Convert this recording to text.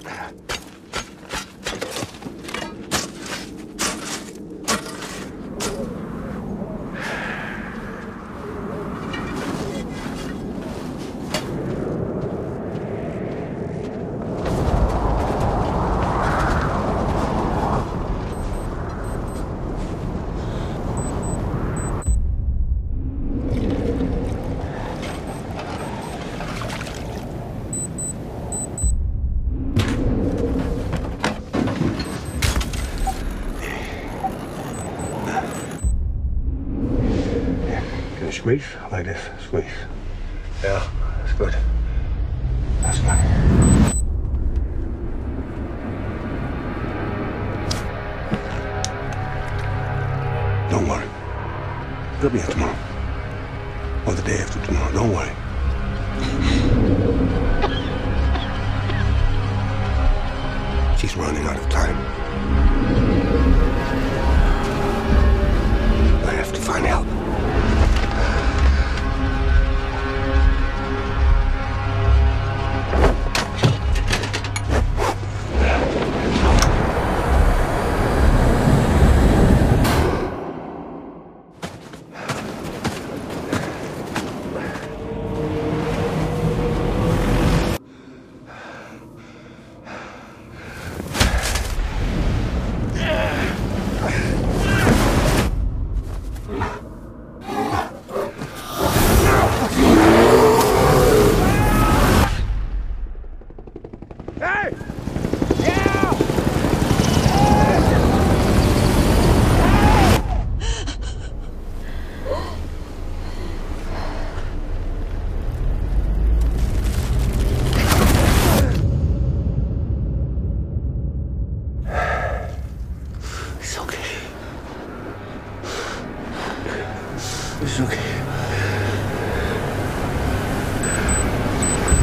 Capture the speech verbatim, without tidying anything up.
Squeeze like this, squeeze. Yeah, that's good. That's good. Don't worry. They'll be here tomorrow. Or the day after tomorrow. Don't worry. She's running out of time. I have to find help. It's okay.